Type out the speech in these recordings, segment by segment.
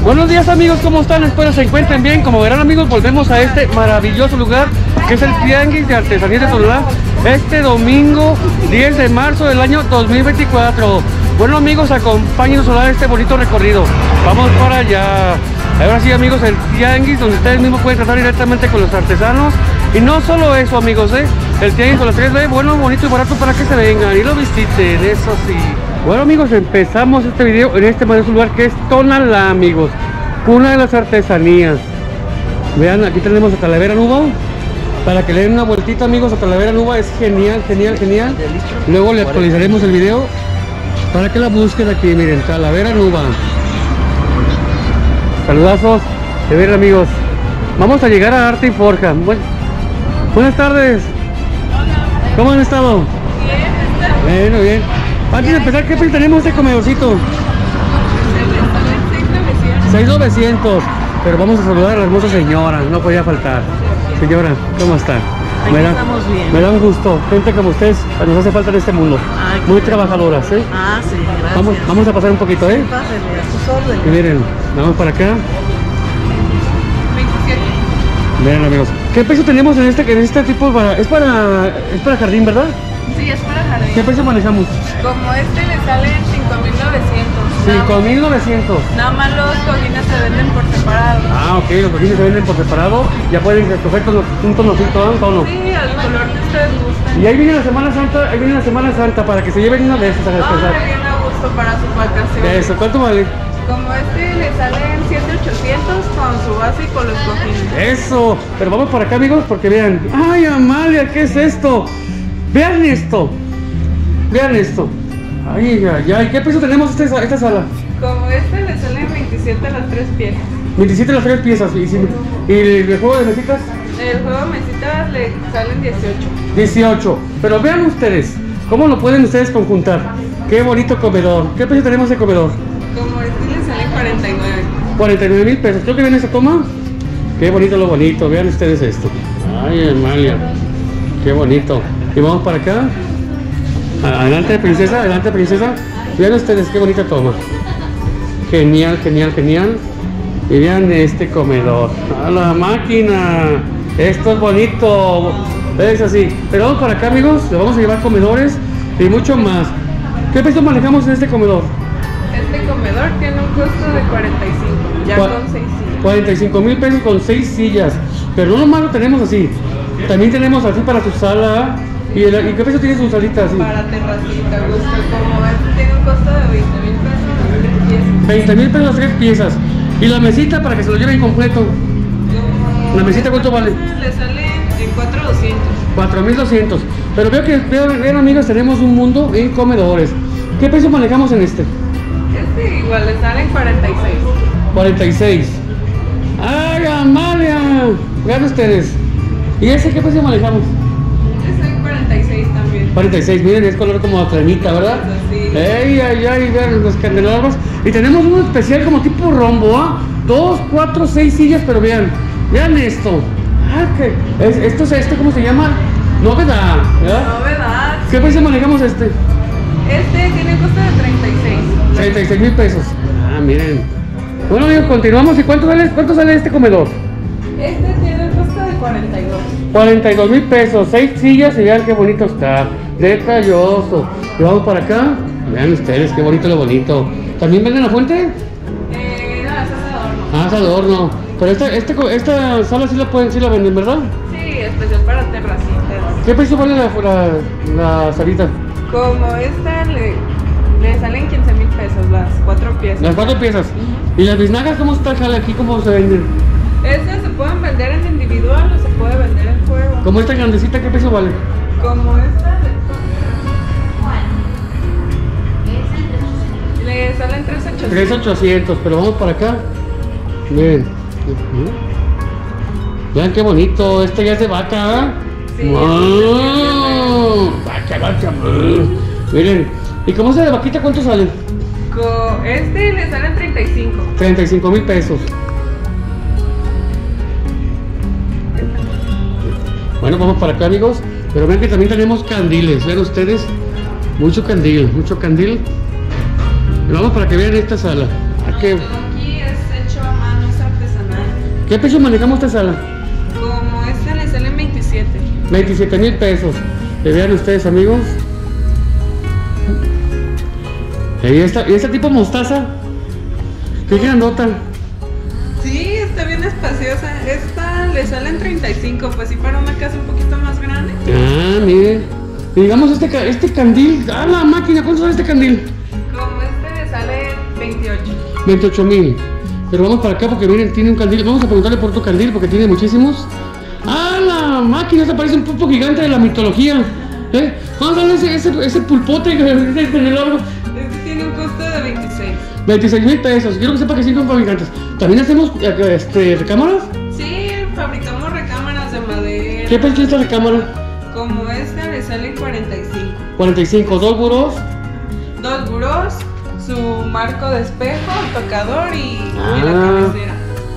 Buenos días amigos, ¿cómo están? Espero se encuentren bien. Como verán amigos, volvemos a este maravilloso lugar que es el Tianguis de Artesanías de Tonalá, este domingo 10 de marzo del año 2024. Bueno amigos, acompáñenos a este bonito recorrido. Vamos para allá. Ahora sí amigos, el Tianguis donde ustedes mismos pueden tratar directamente con los artesanos. Y no solo eso amigos, el Tianguis con las 3B, bueno, bonito y barato para que se vengan y lo visiten, eso sí. Bueno amigos, empezamos este video en este maravilloso lugar que es Tonalá amigos, cuna de las artesanías. Vean, aquí tenemos a Talavera Nuba, para que le den una vueltita amigos. A Talavera Nuba es genial, genial, genial. Luego le actualizaremos el video para que la busquen aquí, miren, Talavera Nuba. Saludazos, de ver amigos. Vamos a llegar a Arte y Forja. Buenas tardes. ¿Cómo han estado? Bien, bueno, bien. Antes de empezar, ¿qué precio tenemos este comedorcito? 6,900. Pero vamos a saludar a la hermosa señora, no podía faltar. Señora, ¿cómo está? Estamos bien. Me da un gusto, gente como ustedes nos hace falta en este mundo. Ay, muy trabajadoras, sí, gracias. Vamos a pasar un poquito, Sí, pásenle, a sus órdenes. Y miren, vamos para acá. 27. Miren amigos, ¿qué precio tenemos en este tipo? Es para jardín, ¿verdad? Sí, es para jardín. ¿Qué precio manejamos? Como este le salen 5,900. 5,900. Nada más los cojines se venden por separado. Ah, ok, los cojines se venden por separado. Ya pueden escoger un tonocito, un tono. Sí, al color que ustedes gusten. Y ahí viene la Semana Santa, para que se lleven una de esas a descansar. Bien a gusto para sus vacaciones. Eso, ¿cuánto vale? Como este le salen 7,800 con su base y con los cojines. Eso, pero vamos para acá amigos, porque vean. Ay Amalia, ¿qué es esto? Vean esto. Vean esto. Ay, ay, ay, ¿qué precio tenemos esta sala? Como este le salen 27 las 3 piezas. 27 las 3 piezas. ¿Y el juego de mesitas? El juego de mesitas le salen 18. 18. Pero vean ustedes, ¿cómo lo pueden ustedes conjuntar? Qué bonito comedor. ¿Qué precio tenemos de comedor? Como este le salen 49. 49,000 pesos. Creo que viene esa toma. Qué bonito lo bonito. Vean ustedes esto. Ay, Amalia. Qué bonito. Y vamos para acá. Adelante, princesa. Adelante, princesa. Vean ustedes qué bonita toma. Genial, genial, genial. Y vean este comedor. ¡A la máquina! Esto es bonito. Es así. Pero vamos para acá, amigos. Le vamos a llevar comedores y mucho más. ¿Qué precio manejamos en este comedor? Este comedor tiene un costo de 45. Ya con 6 sillas. 45,000 pesos con 6 sillas. Pero no nomás lo tenemos así. También tenemos así para tu sala. ¿Y qué precio tiene su salita así? Para terracita, gusto. Como este tiene un costo de 20,000 pesos las 3 piezas. 20,000 pesos las 3 piezas. ¿Y la mesita para que se lo lleven completo? ¿La mesita cuánto vale? Le sale en 4,200. 4,200. Pero vean amigos, tenemos un mundo en comedores. ¿Qué precio manejamos en este? Este igual le salen 46. 46. ¡Ay, Amalia! Vean ustedes. ¿Y ese qué precio manejamos? Este es 46 también. 46, miren, es color como cremita, ¿verdad? Sí. ¡Ey, ay, ay! Vean los candelabros. Y tenemos uno especial como tipo rombo, ¿ah? 2, 4, 6 sillas, pero vean esto. Ah, esto, ¿cómo se llama? Novedad, ¿verdad? Novedad. ¿Qué precio manejamos este? Este tiene costo de 36. 36,000 pesos. Ah, miren. Bueno amigos, continuamos. ¿Y cuánto sale este comedor? Este tiene el costo de 42. 42,000 pesos, 6 sillas y vean qué bonito está. Detalloso. Y vamos para acá. Vean ustedes qué bonito lo bonito. ¿También venden la fuente? No, esa es de adorno. Ah, es adorno. Pero esta sala sí la venden, ¿verdad? Sí, especial para terracitas. ¿Qué precio vale la salita? Como esta le salen 15,000 pesos las 4 piezas. Las 4 piezas. ¿Y las biznagas cómo está aquí? ¿Cómo se venden? Estas se pueden vender en individual o se puede vender en juego. Como esta grandecita, ¿qué precio vale? Como esta le salen 3,800. 3,800, pero vamos para acá. Miren. Vean qué bonito. Este ya es de vaca, ¿eh? Sí. ¡Wow! Vaca. Miren. ¿Y cómo se de vaquita cuánto sale? Este le salen 35. 35,000 pesos. Bueno, vamos para acá amigos. Pero vean que también tenemos candiles. Vean ustedes. Mucho candil. Y vamos para que vean esta sala. Aquí es hecho ¿Qué precio manejamos esta sala? Como este le salen 27. 27,000 pesos. Le vean ustedes, amigos. Y esta tipo mostaza. Qué grandota. Sí, está bien espaciosa. Esta le salen 35, pues sí, para una casa un poquito más grande. Ah, miren. Y digamos este candil. Ah, la máquina, ¿cuánto sale este candil? Como este le sale 28. 28,000. Pero vamos para acá porque miren, tiene un candil. Vamos a preguntarle por otro candil porque tiene muchísimos. Ah, la máquina, esta parece un pulpo gigante de la mitología. ¿Cuánto sale ese pulpote en el oro? Este tiene un costo de 26. 26,000 pesos. Quiero que sepa que sí son fabricantes. ¿También hacemos recámaras? Sí, fabricamos recámaras de madera. ¿Qué precio es esta recámara? Como esta le salen 45. 45, 2 burós. 2 burós, su marco de espejo, el tocador y la Ah. cabecera.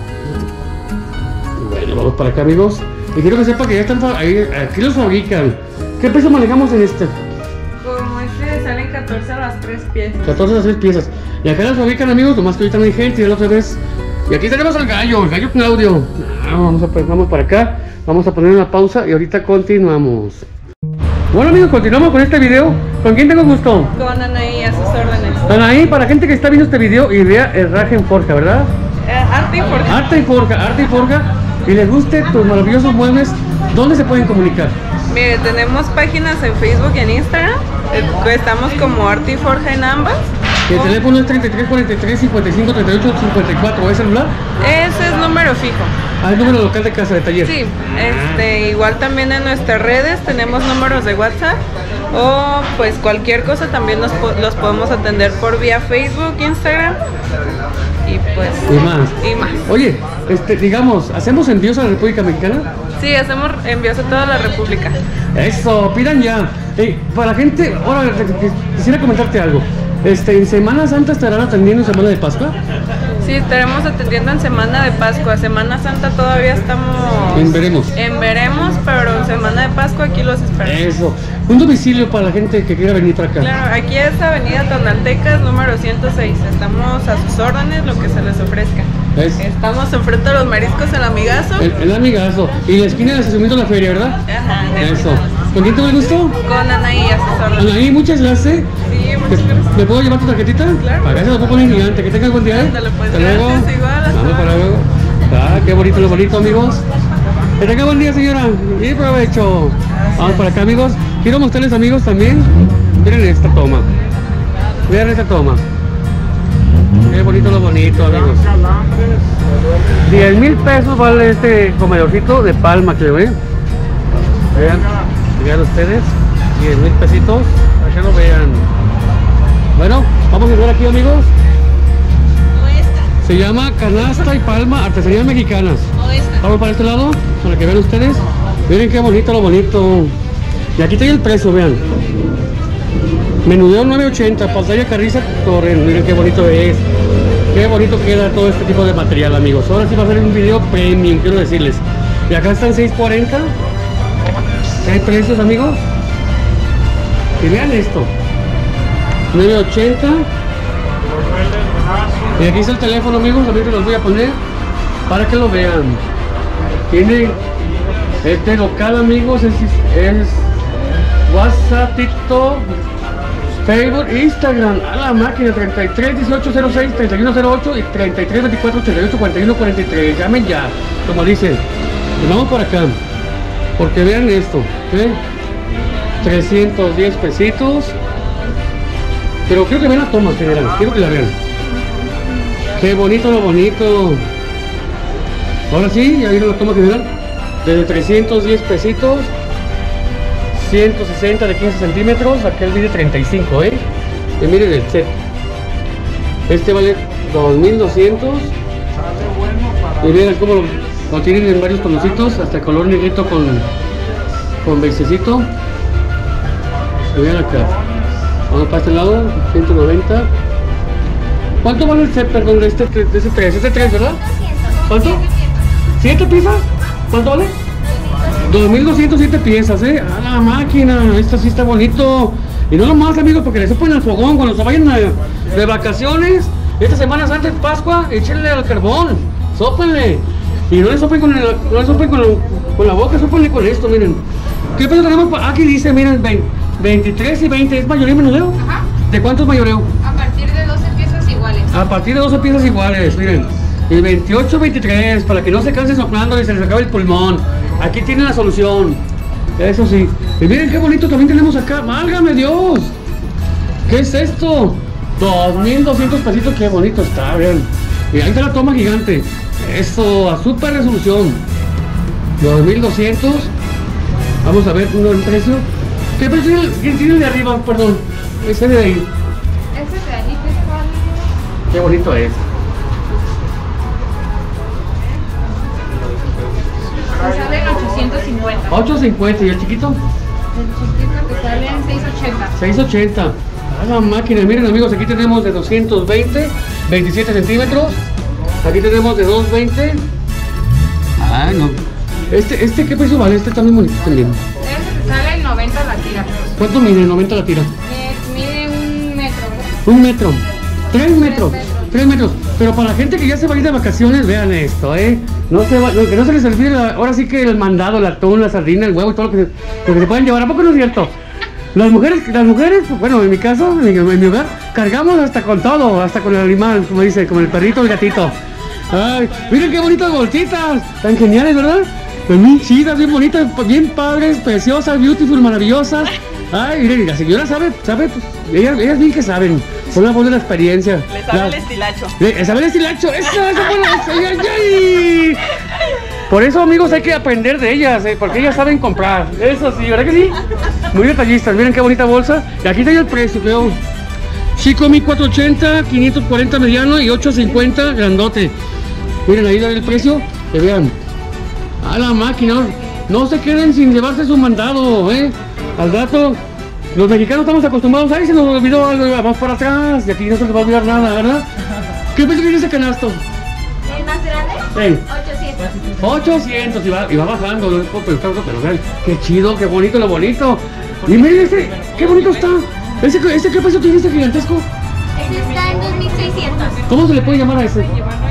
Bueno, vamos para acá, amigos. Y quiero que sepa que ya están aquí los fabrican. ¿Qué precio manejamos en este? Como este le salen 14 a las 3 piezas. 14 a las 6 piezas. Y acá las fabrican, amigos, nomás que ahorita no hay gente, ya la otra vez. Y aquí tenemos al gallo Claudio. Vamos para acá. Vamos a poner una pausa y ahorita continuamos. Bueno, amigos, continuamos con este video. ¿Con quién tengo gusto? Con Anaí a sus órdenes. Anaí, para gente que está viendo este video y vea Herraje en Forja, ¿verdad? Arte y forja. Arte y Forja. Y les guste tus maravillosos muebles, ¿dónde se pueden comunicar? Mire, tenemos páginas en Facebook y en Instagram. Estamos como Arte y Forja en ambas. El teléfono es 33 43 55 38 54. ¿Es celular? Ese es número fijo. Ah, el número local de casa, de taller. Sí, igual también en nuestras redes tenemos números de WhatsApp o pues cualquier cosa también los podemos atender por vía Facebook, Instagram y pues y más. Oye, digamos, ¿hacemos envíos a la República Mexicana? Sí, hacemos envíos a toda la República. Eso, pidan ya. Para la gente, ahora quisiera comentarte algo. ¿En Semana Santa estarán atendiendo en Semana de Pascua? Sí, estaremos atendiendo en Semana de Pascua. Semana Santa todavía estamos en veremos, pero en Semana de Pascua aquí los esperamos. Eso, un domicilio para la gente que quiera venir para acá. Claro, aquí es Avenida Tonaltecas, número 106. Estamos a sus órdenes, lo que se les ofrezca. Estamos enfrente de los mariscos, el Amigazo. El Amigazo. Y la esquina del estacionamiento de la feria, ¿verdad? Ajá. Eso. ¿Con quién te me gustó? Con Anaí a sus órdenes. Anaí, muchas gracias. Sí, muchas gracias. ¿Me puedo llevar tu tarjetita? Claro. Acá se lo puedo poner gigante. Que tengas buen día. Ándale, pues, hasta luego. gracias, igual, hasta Vamos para luego. Qué bonito, lo bonito, amigos. Que tenga buen día, señora. Y provecho. Gracias. Vamos para acá, amigos. Quiero mostrarles, amigos, también. Miren esta toma. Miren esta toma. Qué bonito, lo bonito, amigos. 10,000 pesos vale este comedorcito de palma que ven. Vean ustedes. 10,000 pesitos. Para que lo vean. Bueno, vamos a ver aquí, amigos. Se llama Canasta y Palma Artesanías Mexicanas. Vamos para este lado, para que vean ustedes. Miren qué bonito, lo bonito. Y aquí está el precio, vean. Menudeo 9.80, pantalla carriza Torren. Miren qué bonito es. Qué bonito queda todo este tipo de material, amigos. Ahora sí va a ser un video premium, quiero decirles. Y acá están 6.40. Hay precios, amigos. Y vean esto. 9.80. Y aquí está el teléfono, amigos. También se los voy a poner para que lo vean. Tiene este local, amigos. Es WhatsApp, TikTok, Facebook, Instagram. A la máquina 33 18 06 31 08 y 33 24 88 41 43. Llamen ya, como dicen. Y vamos por acá, porque vean esto, 310 pesitos. Pero quiero que vean la toma general, quiero que la vean. Qué bonito, lo bonito. Ahora sí, ya vieron la toma general. Desde 310 pesitos, 160 de 15 centímetros, aquel mide 35, y miren el set. Este vale 2,200. Y vean cómo lo tienen en varios toncitos, hasta el color negrito con bececito. Y vean acá. Vamos para este lado, 190. ¿Cuánto vale el set, perdón, de ese 3? Este 3, ¿verdad? ¿Cuánto? ¿7 piezas? ¿Cuánto vale? 2,207 piezas, a la máquina. Esta sí está bonito. Y no nomás, amigos, porque le supen al fogón cuando se vayan de vacaciones. Esta Semana Santa es Pascua, échenle al carbón, sópenle. Y no le sopen con la boca, sópenle con esto, miren. ¿Qué peso tenemos? Aquí dice, miren, 23 y 20, ¿es mayoreo y menudeo? Ajá. ¿De cuántos mayoreo? A partir de 12 piezas iguales. A partir de 12 piezas iguales, miren. El 28, 23, para que no se canse soplando y se les acabe el pulmón. Aquí tienen la solución. Eso sí. Y miren qué bonito también tenemos acá. ¡Válgame Dios! ¿Qué es esto? 2,200 pesitos, qué bonito está, vean. Y ahí está la toma gigante. Eso, a super resolución. 2,200. Vamos a ver uno el precio. ¿Qué precio tiene el de arriba? Perdón. Ese de ahí. Ese de ahí te sale. Qué bonito es. Te salen 850. 8.50 y el chiquito. El chiquito te sale en 680. 680. A la máquina, miren amigos, aquí tenemos de 220, 27 centímetros. Aquí tenemos de 220. Ah, no. Este ¿qué precio vale? Este también bonito también. Ese te sale en 90 la tira. ¿Cuánto mide? 90 la tira. Mide 1 metro, ¿verdad? 1 metro. 3 metros. 3 metros. Pero para la gente que ya se va a ir de vacaciones, vean esto, No se va, que no se les olvide, ahora sí que el mandado, el atún, la sardina, el huevo y todo lo que se pueden llevar. ¿A poco no es cierto? Las mujeres, pues, bueno, en mi caso, en mi hogar, cargamos hasta con todo, hasta con el animal, como dice, como el perrito, el gatito. Ay, miren qué bonitas bolsitas, tan geniales, ¿verdad? Pues bien chidas, bien bonitas, bien padres, preciosas, beautiful, maravillosas. Ay, miren, la señora sabe, pues, ellas bien que saben, son la voz de la experiencia. Le sabe el estilacho. Le sabe el estilacho, eso bueno, ay. Por eso, amigos, hay que aprender de ellas, porque ellas saben comprar. Eso sí, ¿verdad que sí? Muy detallistas, miren qué bonita bolsa. Y aquí está el precio, creo. Chico, 1480, 540 mediano y 850 grandote. Miren ahí el precio, que vean. A la máquina, no se queden sin llevarse su mandado, Al rato, los mexicanos estamos acostumbrados, ahí se nos olvidó algo, vamos para atrás, y aquí no se les va a olvidar nada, ¿verdad? ¿Qué precio tiene ese canasto? ¿El más grande? 800. 800 y va bajando, pero vean, qué chido, qué bonito, lo bonito. Y miren qué bonito está. ¿Ese qué precio tiene este gigantesco? Ese está en 2600. ¿Cómo se le puede llamar a ese?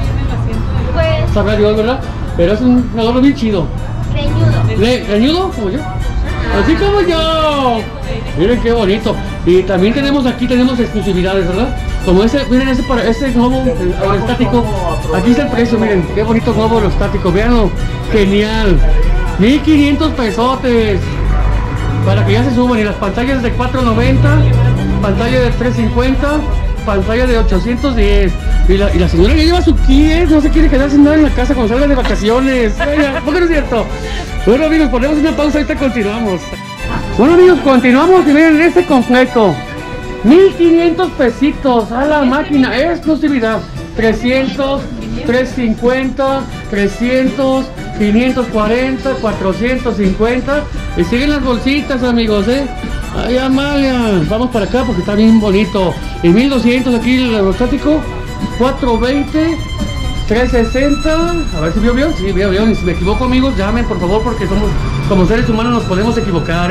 Pues Sabrá Dios, ¿verdad? Pero es un adorno bien chido. reñudo. ¿Reñudo? ¿Como yo? Así como yo. Miren qué bonito. Y también tenemos exclusividades, ¿verdad? Como miren ese globo aerostático. Aquí está el precio, miren, qué bonito globo aerostático, véanlo. Genial. 1,500 pesotes. Para que ya se suban. Y las pantallas de 490, pantalla de 350, pantalla de 810. Y la señora ya lleva su kit, no se quiere quedar sin nada en la casa cuando salga de vacaciones. ¿Por qué no es cierto? Bueno amigos, ponemos una pausa, ahorita continuamos. Bueno amigos, continuamos y miren este completo. 1,500 pesitos a la máquina, exclusividad. 300, 350, 300, 540, 450. Y siguen las bolsitas amigos, Ay, Amalia, vamos para acá porque está bien bonito. Y 1,200 aquí el aerostático. 420, 360, a ver si vio bien, sí, veo bien. Y si me equivoco amigos, llamen por favor porque como seres humanos nos podemos equivocar,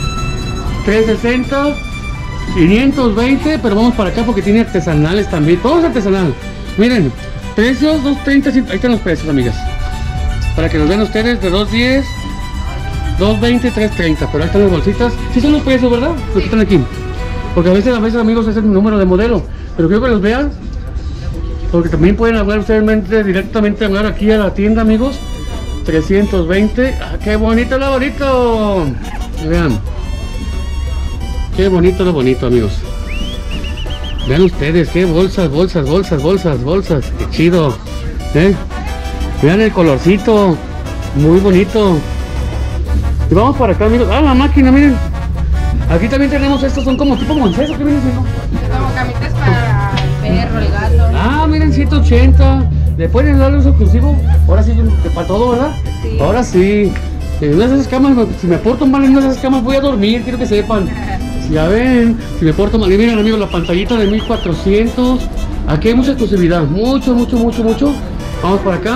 360, 520, pero vamos para acá porque tiene artesanales también, todo es artesanal. Miren, precios 230, ahí están los precios amigas, para que nos vean ustedes, de 210, 220, 330, pero ahí están las bolsitas, sí son los precios, ¿verdad? Los que están aquí, porque a veces amigos es el número de modelo, pero quiero que los vean. Porque también pueden hablar ustedes directamente hablar aquí a la tienda amigos. 320. ¡Ah, qué bonito lo bonito! Vean. Qué bonito lo bonito amigos. Vean ustedes, qué bolsas. Qué chido. Vean el colorcito. Muy bonito. Y vamos para acá amigos. ¡Ah, la máquina! Miren. Aquí también tenemos estos, son como tipo Moisés, ¿o qué viene siendo? Como camitas para el perro, el gato. Ah, miren, 180. ¿Le pueden dar uso exclusivo? Ahora sí, para todo, ¿verdad? Sí. Ahora sí. En una de esas camas, si me porto mal en una de esas camas voy a dormir, quiero que sepan. Ya ven, si me porto mal. Y miren amigos, la pantallita de 1400. Aquí hay mucha exclusividad, mucho. Vamos para acá.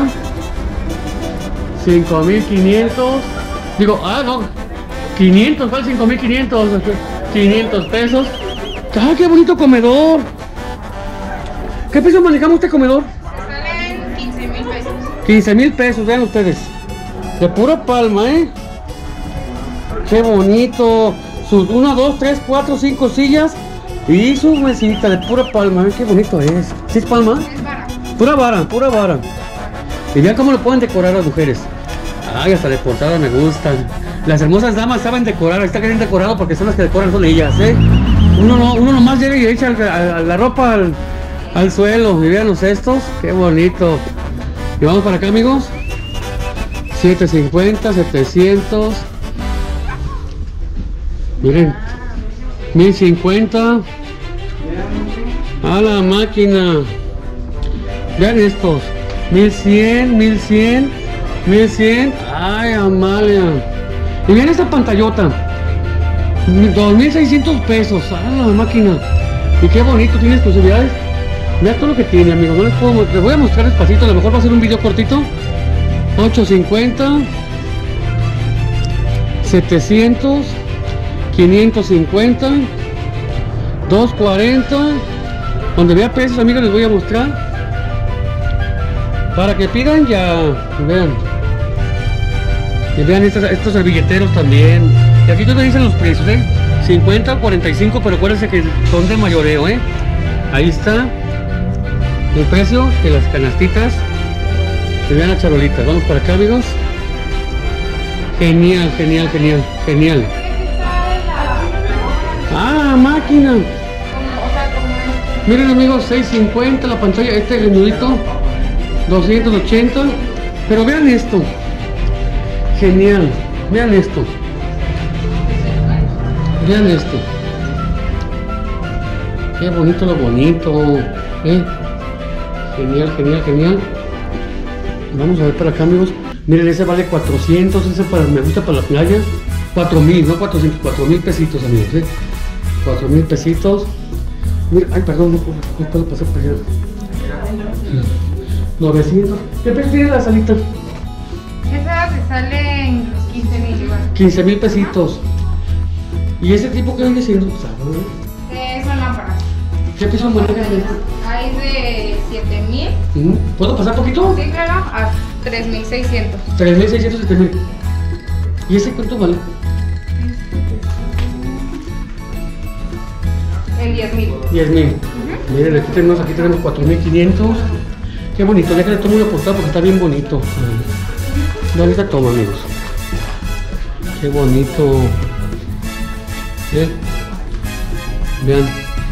5500. Digo, no. 500, ¿cuál 5500? 500 pesos. ¡Ah, qué bonito comedor! ¿Qué precio manejamos este comedor? Salen 15,000 pesos. 15,000 pesos, vean ustedes. De pura palma, Qué bonito. Sus 1, 2, 3, 4, 5 sillas. Y su mesita de pura palma, qué bonito es. ¿Sí es palma? Es vara. Pura vara, pura vara. Y vean cómo lo pueden decorar las mujeres. Ay, hasta de portada me gustan. Las hermosas damas saben decorar, está bien decorado porque son las que decoran, son ellas, Uno nomás llega y echa la ropa al suelo. Y vean estos, qué bonito. Y vamos para acá, amigos. 750, 700. Miren, 1050. A la máquina. Vean estos. 1100, 1100, 1100. Ay, Amalia. Y vean esta pantallota. 2600 pesos. A la máquina. Y qué bonito, tiene exclusividades. Vean todo lo que tiene, amigos. No les voy a mostrar despacito. A lo mejor va a ser un video cortito. 850, 700, 550, 240. Donde vea precios, amigos, les voy a mostrar para que pidan ya. Vean, y vean estos servilleteros también. Y aquí te dicen los precios, 50, 45, pero acuérdense que son de mayoreo, Ahí está el precio de las canastitas. Y vean las charolitas. Vamos para acá, amigos. Genial, genial, genial, genial. Ah, máquina. Miren, amigos, 650 la pantalla, el nudito 280. Pero vean esto. Genial. Vean esto. Vean esto. Qué bonito lo bonito. Genial, genial, genial. Vamos a ver para acá, amigos. Miren, ese vale 400. Ese me gusta para la playa. 4,000, no 400, 4,000 pesitos, amigos. 4,000 pesitos. Mira, ay, perdón, no puedo pasar por allá. 900. ¿Qué precio tiene la salita? Esa se sale en 15,000 igual. 15,000 pesitos. ¿Y ese tipo qué viene siendo? Son lámparas. ¿Qué precio maneja esto? Hay de 7,000. ¿Puedo pasar poquito? Sí, claro, a 3,600. 3,600, 7,000. ¿Y ese cuánto vale? El 10,000. 10,000. Miren, aquí tenemos 4,500. Qué bonito, ya que le tomo una portada porque está bien bonito. Dale esta toma, amigos. Qué bonito. Vean.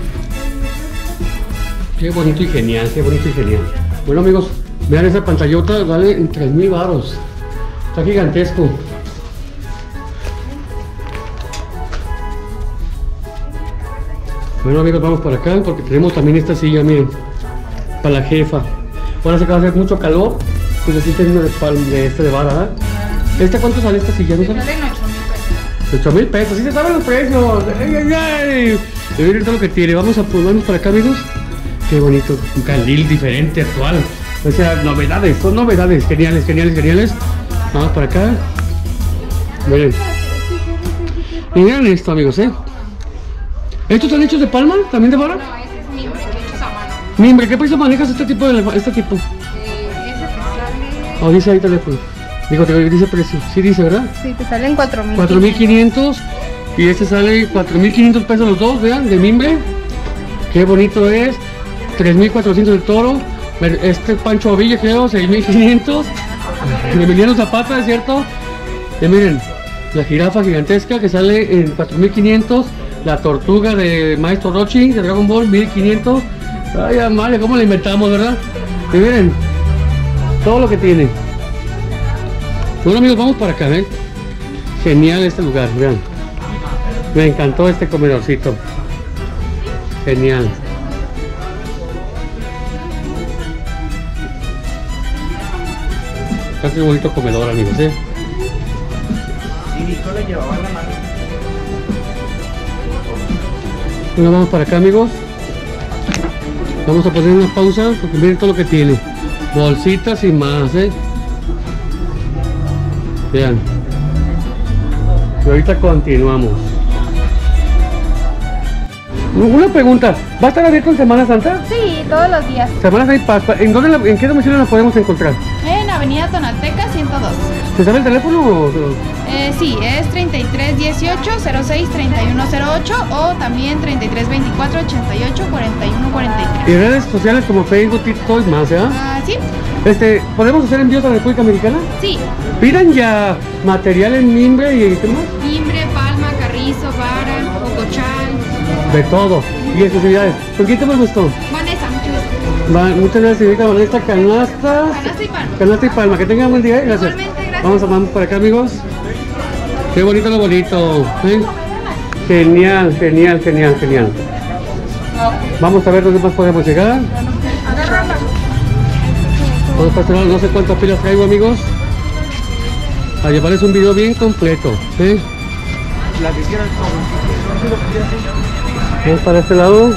Qué bonito y genial, qué bonito y genial. Bueno, amigos, vean esa pantallota, vale en 3,000 varos. Está gigantesco. Bueno, amigos, vamos para acá porque tenemos también esta silla, miren, para la jefa. Ahora se va a hacer mucho calor, pues así tengo de vara, ¿verdad? ¿Esta cuánto sale esta silla? ¿No sale? Salen 8,000 pesos. 8,000 pesos, sí se saben los precios. ¡Ay, ay, ay! Y miren todo lo que tiene. Vamos para acá, amigos. Qué bonito, un candil diferente, actual. O sea, novedades, son novedades. Geniales, geniales, geniales. Vamos para acá. Miren. Y miren esto, amigos, ¿Estos están hechos de palma? ¿También de vara? No, ese es mimbre, hechos a mano. Mimbre, ¿qué precio manejas este tipo? Ese te sale... Oh, dice ahí teléfono. Digo, dice precio. Sí dice, ¿verdad? Sí, te salen 4,000. 4,500. Y este sale 4,500 pesos los dos, vean, de mimbre. Qué bonito es. 3,400 el toro. Este Pancho Villa, creo, 6,500. De Emiliano Zapata, ¿es cierto? Y miren, la jirafa gigantesca que sale en 4,500. La tortuga de Maestro Rochi de Dragon Ball, 1,500. Ay, Amalia, ¿cómo la inventamos, verdad? Y miren, todo lo que tiene. Bueno, amigos, vamos para acá, Genial este lugar, vean. Me encantó este comedorcito. Genial. Está muy bonito comedor, amigos, Sí, Nico le llevaba la mano. Bueno, vamos para acá, amigos. Vamos a poner una pausa porque miren todo lo que tiene. Bolsitas y más, Vean. Y ahorita continuamos. Una pregunta, ¿va a estar abierto en Semana Santa? Sí, todos los días. Semana Santa y Pascua. ¿En qué domicilio nos podemos encontrar? En Avenida Tonalteca 102. ¿Te sabe el teléfono? Sí, es 33 18 06 31 08 o también 33 24 88 41 43. Y redes sociales como Facebook, TikTok y más, ¿eh? Sí. ¿Podemos hacer envíos a la República Americana? Sí. Pidan ya material en mimbre y qué más. Mimbre, palma, carrizo, vara, cocochal. De todo. Y exclusividades. ¿Por qué te me gustó? Vanessa, mucho gusto. Muchas gracias, señorita Vanessa. Canasta. Canasta y palma. Canasta y palma. Que tengan buen día. Gracias. Igualmente, gracias. Vamos por acá, amigos. Qué bonito lo bonito. ¿Eh? Genial, genial, genial, genial. Vamos a ver dónde más podemos llegar. Vamos a pasar, no sé cuántas pilas traigo, amigos. A llevarles un video bien completo. ¿Eh? La que quieran. Vamos para este lado.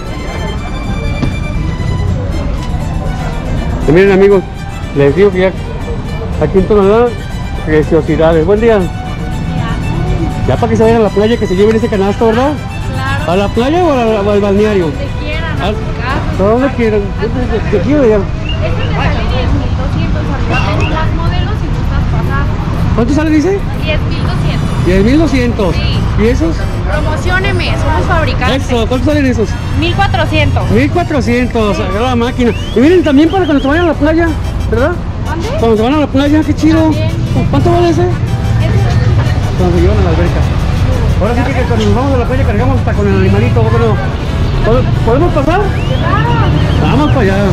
Y miren, amigos, les digo que ya aquí en Tonalá, preciosidades. Buen día. Ya para que se vayan a la playa, que se lleven ese canasto, ¿verdad? Claro. ¿A la playa o al balneario? Donde quieran, a su casa. ¿A dónde quieran? De aquí o de allá. Este le sale 10.200 arriba. Es las modelos y gustas pasadas. ¿Cuánto sale, dice? 10.200. 10.200. Sí. ¿Y esos? Promocióneme, somos fabricantes. Eso, ¿cuánto salen esos? 1.400. 1.400, agarra la máquina. Y miren también para cuando se vayan a la playa, ¿verdad? ¿Dónde? Cuando se van a la playa, qué chido. También. ¿Cuánto vale ese? Cuando se llevan a la alberca. Ahora sí que cuando nos vamos a la playa cargamos hasta con el animalito. Bueno, ¿podemos pasar? Vamos para allá.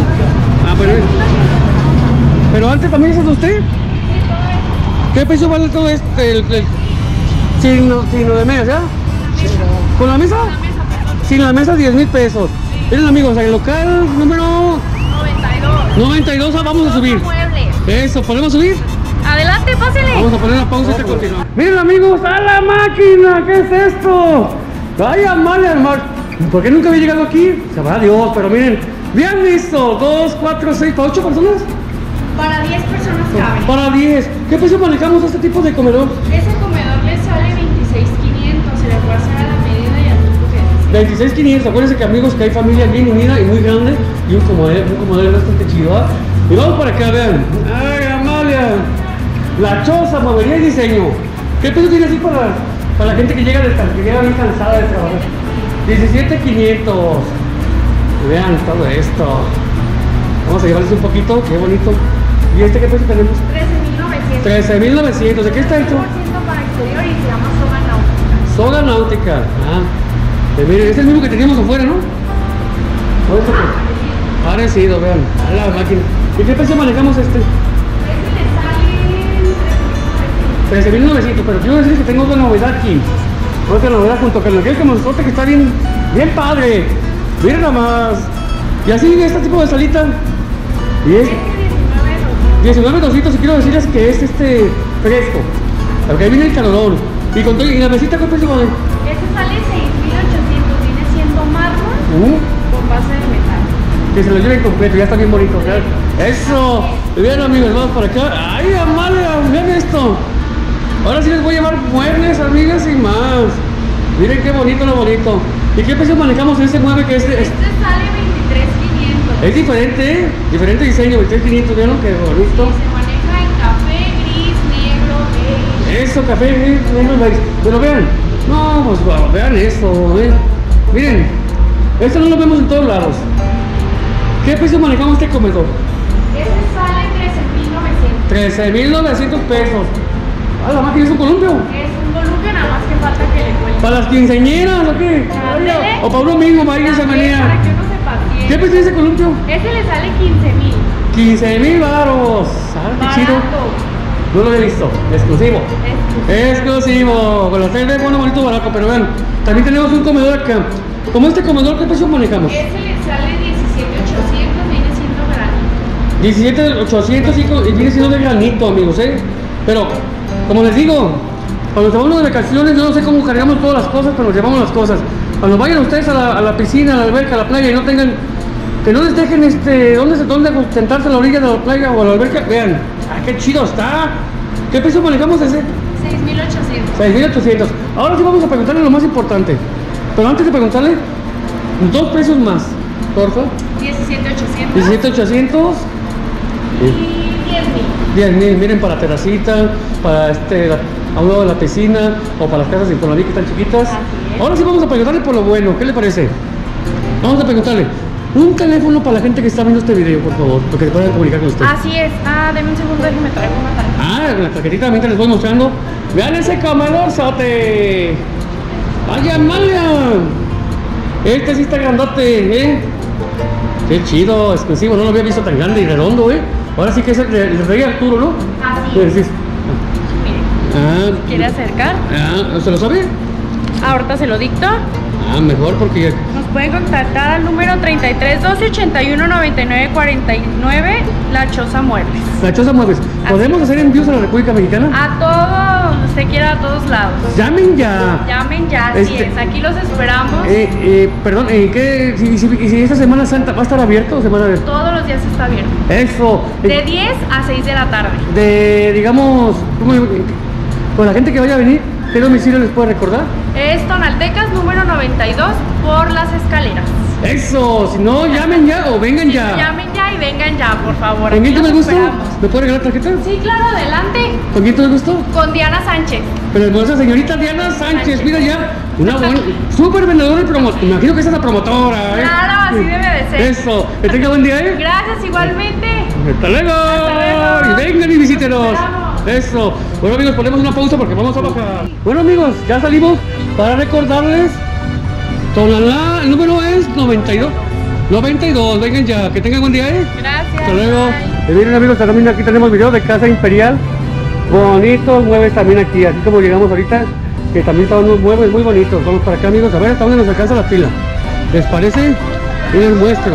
Pero antes también es de usted. ¿Qué precio vale todo este? Sin lo de media, ¿ya? ¿Con la mesa? Sin la mesa 10,000 pesos. Miren, amigos, el local número 92 vamos a subir. Eso, ¿podemos subir? Adelante, pásele. Vamos a poner la pausa y te continuamos. Miren, amigos, a la máquina, ¿qué es esto? Ay, Amalia, ¿por qué nunca había llegado aquí? Sabrá Dios, pero miren, vean esto, 2, 4, 6, ¿para 8 personas? Para 10 personas cabe. Para 10. ¿Qué precio manejamos este tipo de comedor? Ese comedor le sale 26.500. Se le puede hacer a la medida y al tipo que dice. 26,500. Acuérdense que, amigos, que hay familia bien unida y muy grande. Y un comedor bastante chido, ¿ah? Y vamos para acá, vean. Ay, Amalia, la choza, movería y diseño. ¿Qué precio tiene así para la gente que llega bien cansada de trabajar? 17,500. Vean todo esto. Vamos a llevarles un poquito, qué bonito. ¿Y este qué precio tenemos? 13.900. 13,900. ¿De qué está hecho? 100% para exterior y se llama soga náutica. Soga náutica. Miren, es el mismo que teníamos afuera, ¿no? ¿O esto qué? Parecido, vean. A la máquina. ¿Y qué precio manejamos este? Ese le sale 13,900, pero quiero decir que tengo otra novedad aquí. Otra novedad junto con aquel que nos nota que está bien padre. Miren nada más. Y así este tipo de salita. Y es 19,200 y quiero decirles que es fresco. Porque ahí viene el calorón. Y la mesita, ¿qué precio vale? Ese sale 6.800. Viene siendo mármol con base de metal. Que se lo lleven completo, ya está bien bonito. ¿Verdad? Eso. Bien, amigos, vamos por acá. Ay, Amalia, vean esto. Ahora sí les voy a llevar muebles, amigas, y más. Miren qué bonito lo bonito. ¿Y qué precio manejamos en este mueble que es Este sale 23.500. Es diferente, ¿eh? Diferente diseño, 23,500, vean qué bonito. Se maneja en café, gris, negro, beige. Eso, café, negro, beige. Pero vean, no, pues vean esto, ¿eh? Miren, esto no lo vemos en todos lados. ¿Qué precio manejamos este comedor? Ese sale 13,900 pesos. Ah, la máquina es un columpio. Es un columpio, nada más que falta que le cuelgue. ¿Para las quinceañeras o qué? Ándele. O para uno mismo, para ir a esa También, manera. para que uno se pasee. ¿Qué precio es ese columpio? Ese le sale 15.000. 15,000 varos. Ah, qué chido. Barato. No lo había visto. Exclusivo. Exclusivo. Con la tele, bueno, bonito, barato. Pero vean, también tenemos un comedor acá. Como este comedor, ¿qué precio manejamos? Ese le sale 17.800, viene siendo granito. 17,800 y viene siendo de granito, amigos, ¿eh? Pero, como les digo, cuando se van de vacaciones, yo no sé cómo cargamos todas las cosas, pero nos llevamos las cosas. Cuando vayan ustedes a la piscina, a la alberca, a la playa y no tengan, que no les dejen dónde sentarse a la orilla de la playa o a la alberca, vean, qué chido está. ¿Qué precio manejamos ese? 6.800. 6,800. Ahora sí vamos a preguntarle lo más importante. Pero antes de preguntarle, dos precios más, porfa. 17.800. 17,800 y 10.000. Bien, miren, para terracita, para a un lado de la piscina, o para las casas de Infonavit que están chiquitas. Ahora sí vamos a preguntarle por lo bueno, ¿qué le parece? Vamos a preguntarle un teléfono para la gente que está viendo este video, por favor, para que se puedan comunicar con usted. Así es. Deme un segundo, déjeme traer una tarjeta. La tarjetita también les voy mostrando. Vean ese comedorzote. ¡Vaya, Malia! Este sí está grandote, ¿eh? Qué chido, exclusivo, no lo había visto tan grande y redondo, ¿eh? Ahora sí que es el rey Arturo, ¿no? Así es. ¿Quiere acercar? ¿Se lo sabe? Ahorita se lo dicto. Mejor porque... Nos pueden contactar al número 33 12 81 99 49, La Choza Muebles. La Choza Muebles. ¿Podemos hacer envíos a la República Mexicana? A todo, usted quiera, a todos lados. Llamen ya. Llamen ya, así es. Aquí los esperamos. Perdón, ¿qué? Si esta Semana Santa va a estar abierto o semana abierta? Todos los días está abierto. Eso. De 10 a 6 de la tarde. Digamos, con la gente que vaya a venir, ¿qué domicilio les puede recordar? Es Tonaltecas, número 92, por las escaleras. Eso, si no, llamen ya o vengan ya. Llamen ya y vengan ya, por favor. ¿Con quién te gusto? Esperamos. ¿Me puede regalar tarjeta? Sí, claro, adelante. ¿Con quién te gusto? Con Diana Sánchez. Pero hermosa señorita Diana Sánchez, mira ya, una buena, súper vendedora y promotora. Me imagino que es esa promotora, ¿eh? Claro, así debe de ser. Eso, que tenga buen día, ¿eh? Gracias, igualmente. Hasta luego. Y vengan y visítenos. Eso. Bueno, amigos, ponemos una pausa porque vamos a bajar. Bueno, amigos, ya salimos para recordarles. Tonalá, el número es 92. 92, vengan ya, que tengan buen día, ¿eh? Gracias. Hasta luego. Y miren, amigos, también aquí tenemos video de Casa Imperial. Bonitos muebles también aquí, así como llegamos ahorita, que también estaban unos muebles muy bonitos. Vamos para acá, amigos, a ver hasta dónde nos alcanza la pila. ¿Les parece? Y les muestro.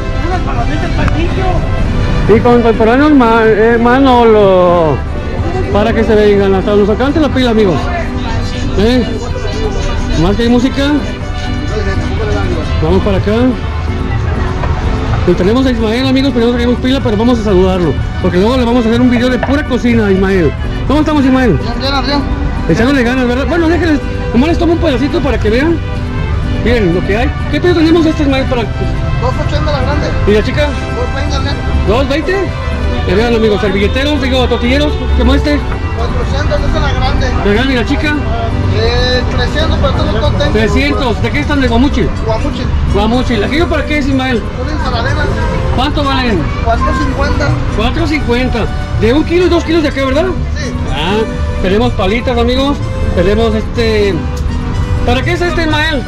Y contemporáneos Manolo, para que se vengan hasta nos alcance la pila, amigos. Más que hay música. Vamos para acá. Y tenemos a Ismael, amigos, pero no tenemos pila, pero vamos a saludarlo, porque luego le vamos a hacer un video de pura cocina a Ismael. ¿Cómo estamos, Ismael? Bien. Echándole ganas, ¿verdad? Bueno, déjenles, nomás les tomo un pedacito para que vean. Miren lo que hay. ¿Qué pedo tenemos Ismael para...? 2.80 la grande. ¿Y la chica? 2.20. ¿2.20? Que vean, amigos, servilleteros, tortilleros, como 400, esa es la grande. Legal, ¿y la chica? 300, pero todos los tengo. 300. ¿De qué están? ¿De Guamuchi? Guamuchi. Guamuchi. ¿La quiero para qué es, Ismael? Una ensaladera. ¿Cuánto valen? 4.50. 4.50. De 1 kilo y 2 kilos de acá, ¿verdad? Sí. Tenemos palitas, amigos. Tenemos ¿Para qué es Ismael?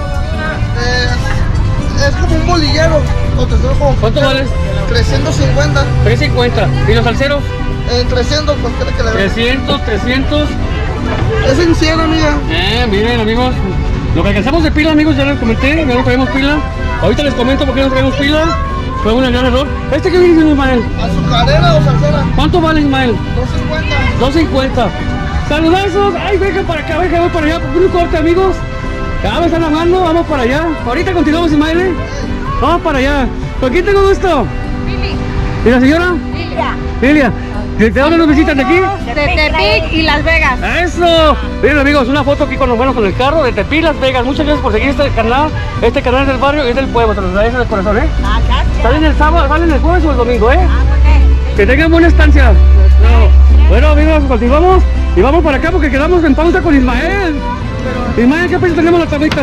Es como un bolillero. ¿Cuánto vale? 350. 3.50. ¿Y los salseros? 300, pues creo que le veo. 300. Es en 100, amiga. Miren, amigos, lo que alcanzamos de pila, amigos, ya les comenté, ya no traemos pila. Ahorita les comento por qué no traemos pila. Fue un gran error. ¿Qué viene, Ismael? ¿Azucarera o salsera? ¿Cuánto vale, Ismael? 2.50. 2.50. ¡Saludazos! ¡Ay, venga para acá, venga, voy para allá! ¿Por qué no corte, amigos? Ya me están hablando, vamos para allá. Ahorita continuamos, Ismael, ¿eh? Vamos para allá. ¿Con quién tengo gusto? Lili. ¿Y la señora? Lilia. ¿De dónde nos visitan de aquí? De Tepic y Las Vegas. ¡Eso! Miren, amigos, una foto aquí con el carro de Tepic, Las Vegas. Muchas gracias por seguir este canal. Este canal es del barrio y es del pueblo. Se los agradezco de corazón, ¿eh? ¿Salen el sábado, salen el jueves o el domingo, eh? Que tengan buena estancia. Bueno, amigos, continuamos y vamos para acá porque quedamos en pausa con Ismael. Ismael, ¿qué precio tenemos la tablita?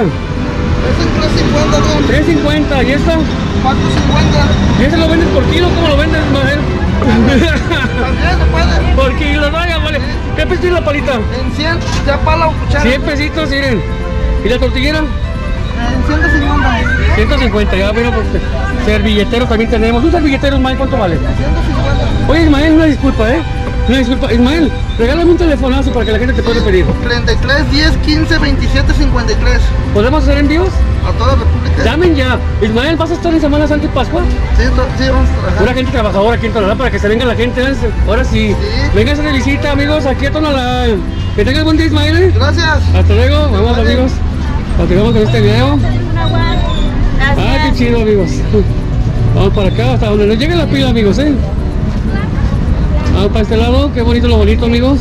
Es en 3.50, 3.50. ¿Y esta? 4.50. ¿Y ese lo vendes por kilo? ¿Cómo lo vendes, Ismael? También se puede. Por kilo, vaya, vale. ¿Qué precio tiene la palita? En 100, ya pala o cuchara. 100 pesitos, miren. ¿Y la tortillera? En 150. 150, ya vieron, pues, servilleteros también tenemos. Un servilletero, Ismael, ¿cuánto vale? 150. Oye, Ismael, una disculpa, ¿eh? Una disculpa. Ismael, regálame un telefonazo para que la gente te pueda pedir. 33 10 15 27 53. ¿Podemos hacer envíos? A toda la República. Llamen ya. Ismael, ¿vas a estar en Semana Santa y Pascua? Sí, sí, vamos a trabajar. Pura gente trabajadora aquí en Tonalá para que se venga la gente. Ahora sí. Vénganse de visita, amigos, aquí a Tonalá. Que tengan buen día, Ismael, ¿eh? Gracias. Hasta luego. Vamos, amigos. Continuamos con este video. Ah, qué chido, amigos. Vamos para acá, hasta donde nos llegue la pila, amigos, ¿eh? Vamos para este lado. Qué bonito lo bonito, amigos.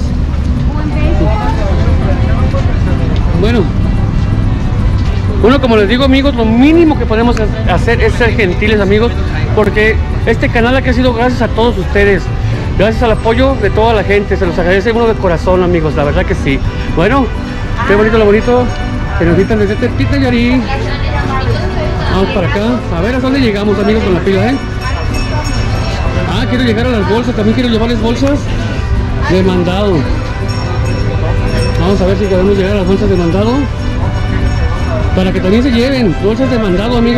Bueno, como les digo, amigos, lo mínimo que podemos hacer es ser gentiles, amigos, porque este canal ha crecido gracias a todos ustedes. Gracias al apoyo de toda la gente, se los agradece uno de corazón, amigos, la verdad que sí. Bueno, qué bonito lo bonito que nos invitan desde Tepito Yarí. Vamos para acá, a ver a dónde llegamos, amigos, con la pila, Ah, quiero llegar a las bolsas, también quiero llevarles bolsas de mandado. Vamos a ver si podemos llegar a las bolsas de mandado, para que también se lleven bolsas de mandado, amigos.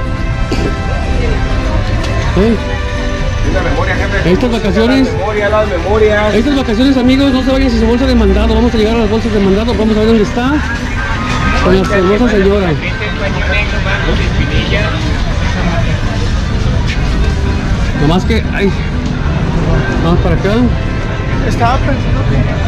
Estas vacaciones, amigos, no se vayan sin su bolsa de mandado. Vamos a llegar a las bolsas de mandado, vamos a ver dónde está con la hermosa señora. Nomás que, ay, vamos para acá. Estaba pensando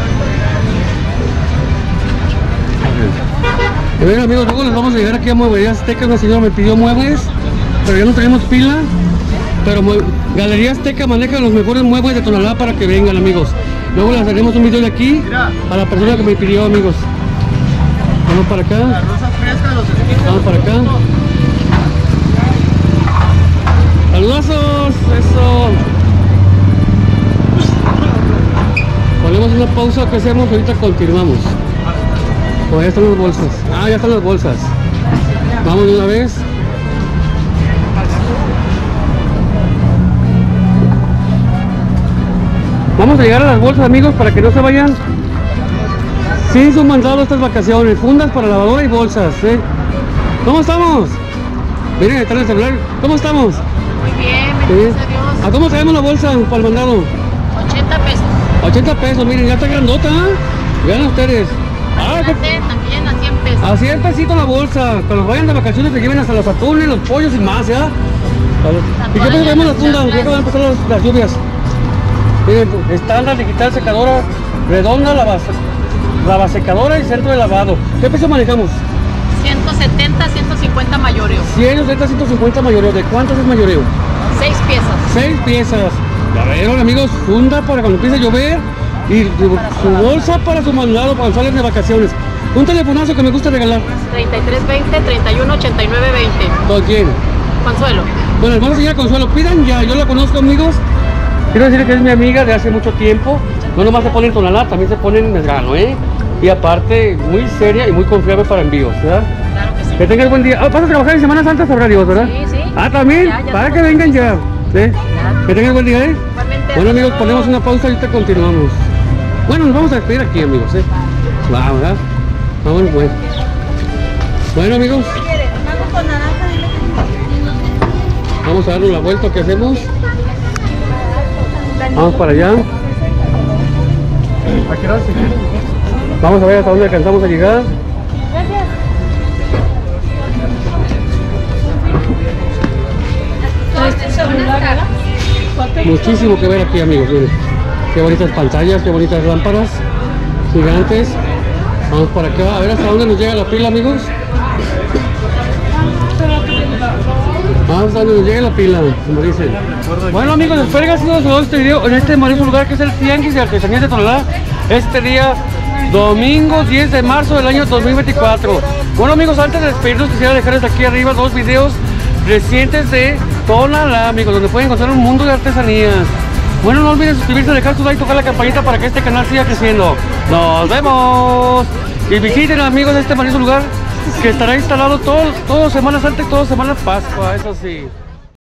que... Bien, amigos, luego les vamos a llegar aquí a Mueblería Azteca. Una señora me pidió muebles, pero ya no tenemos pila. Pero Galería Azteca maneja los mejores muebles de Tonalá para que vengan, amigos. Luego les haremos un video de aquí a la persona que me pidió, amigos. Vamos para acá. Vamos para acá. ¡Saludazos! ¡Eso! Ponemos una pausa, ¿qué hacemos? Ahorita continuamos. Oh, ya están las bolsas. Ah, ya están las bolsas. Vamos de una vez. Vamos a llegar a las bolsas, amigos, para que no se vayan sin su mandado estas vacaciones. Fundas para lavadora y bolsas, ¿Cómo estamos? Miren, está en el celular. ¿Cómo estamos? Muy bien, gracias a Dios. ¿A cómo sabemos la bolsa para el mandado? 80 pesos. 80 pesos, miren, ya está grandota, Vean ustedes. También a 100 pesos. A 100 pesitos la bolsa. Cuando vayan de vacaciones se lleven hasta los atunes, los pollos y más, ¿ya? ¿Y qué precio tenemos las fundas? Ya acaban de empezar las lluvias. Miren, estándar, digital, secadora, redonda, lavasecadora y centro de lavado. ¿Qué precio manejamos? 170, 150 mayoreo. 170, 150 mayoreo. ¿De cuántos es mayoreo? 6 piezas. 6 piezas. Ya vieron, amigos, funda para cuando empiece a llover y su bolsa para su mandado cuando salen de vacaciones. Un telefonazo que me gusta regalar. 3320 31 89 20. ¿Con quién? Consuelo. Bueno, hermano señora Consuelo, pidan ya, yo la conozco, amigos. Quiero decirle que es mi amiga de hace mucho tiempo. No nomás se pone en Tonalá, también se pone en Medrano, Y aparte, muy seria y muy confiable para envíos, ¿verdad? Claro que sí. Que tengas buen día. ¿Vas a trabajar en Semana Santa, sabrá Dios, verdad? Sí, sí. Ah, también, Ya para que estamos vengan ya. ¿Sí? Ya. Que tengan buen día, Igualmente, Bueno, amigos, hasta ponemos luego. una pausa y ahorita continuamos. Bueno, nos vamos a despedir aquí, amigos, Vamos, ¿verdad? Vamos, bueno. Bueno, amigos. Vamos a darle la vuelta, ¿qué hacemos? Vamos para allá. Vamos a ver hasta dónde alcanzamos a llegar. Muchísimo que ver aquí, amigos. Miren. Qué bonitas pantallas, qué bonitas lámparas gigantes. Vamos para acá, a ver hasta dónde nos llega la pila, amigos. Vamos hasta donde nos llegue la pila, como dicen. Bueno, amigos, espero que haya sido todo este video en este maravilloso lugar que es el Tianguis de Artesanías de Tonalá. Este día, domingo 10 de marzo del año 2024. Bueno, amigos, antes de despedirnos quisiera dejarles aquí arriba 2 videos recientes de Tonalá, amigos, donde pueden encontrar un mundo de artesanías. Bueno, no olviden suscribirse, dejar su like, tocar la campanita para que este canal siga creciendo. ¡Nos vemos! Y visiten, amigos, este maravilloso lugar que estará instalado todo Semana Santa y todo Semana Pascua, eso sí.